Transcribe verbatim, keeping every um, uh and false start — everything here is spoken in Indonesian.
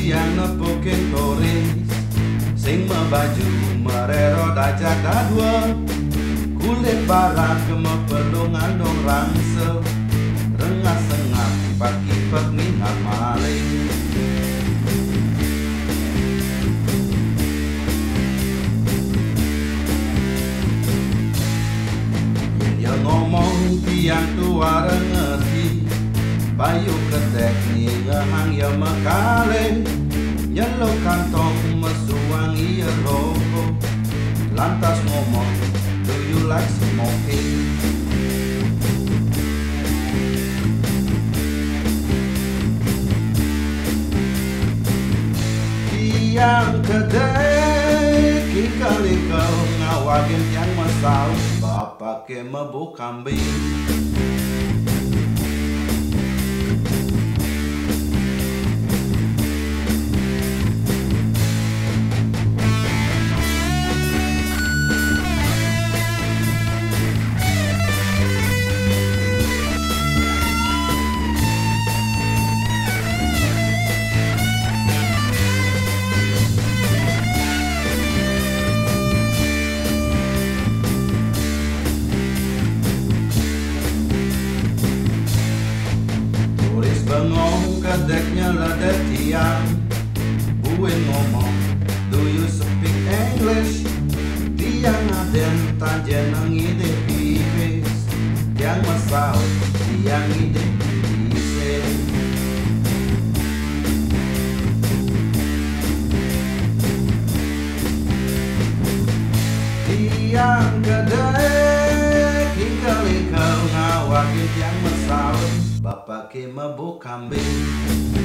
tiang nepukin toris sing membaju merero dajak dadua kulit barat kemepelungan dong rangsel rengah sengah kipat-kipat minat maling. Dia ngomong tiang tua ngerti bayu ketek ni ngehang ya mekale nyelo kantong mesuang iya rokok lantas ngomong do you like smoking. Tiang kedek kikali kau ngawagin yang masal bapak ke mabuk kambing. Bengong kedeknya ledet tiang buin ngomong do you speak English. Tiang aden tajen ngide pipis tiang masau tiang ngide pipis. Tiang kedek hinggali kau ngawakin tiang masau bapak ke mabuk kambing.